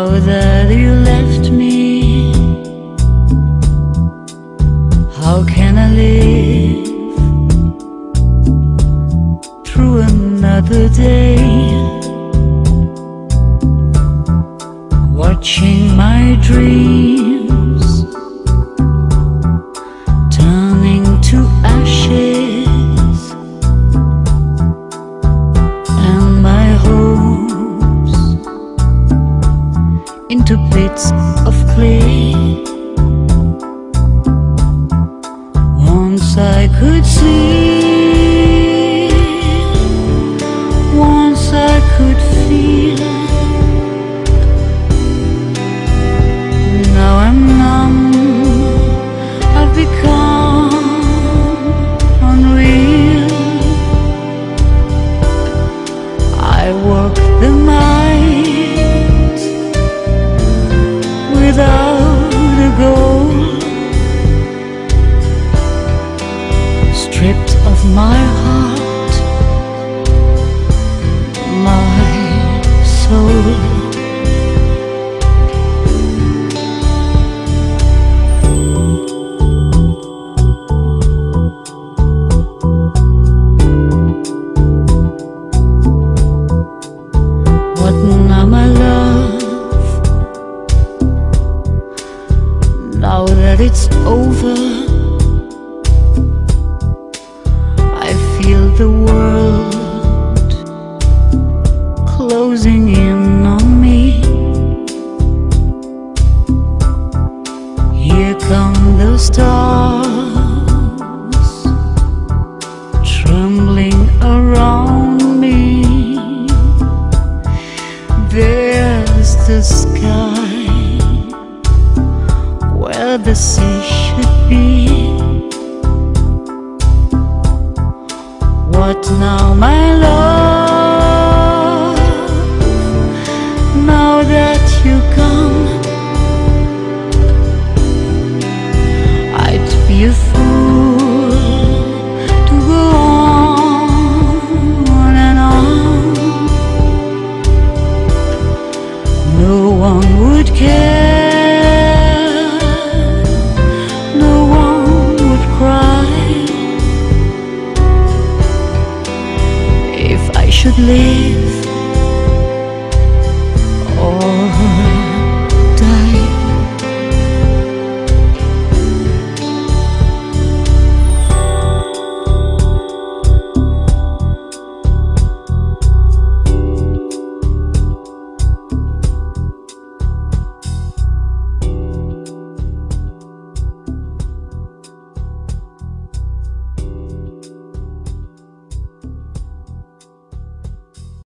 Now that you left me, how can I live through another day, watching my dreams turning to ashes, and my hopes into bits of clay. Once I could see, once I could feel. Now I'm numb, I've become unreal. I work the night without a goal, stripped of my heart, my soul. What now, my love? Now that it's over, I feel the world closing in on me. Here come the stars trembling around me. There's the sky where the sea should be. What now, my love? Now that you come, I'd be a fool to go on and on. No one would care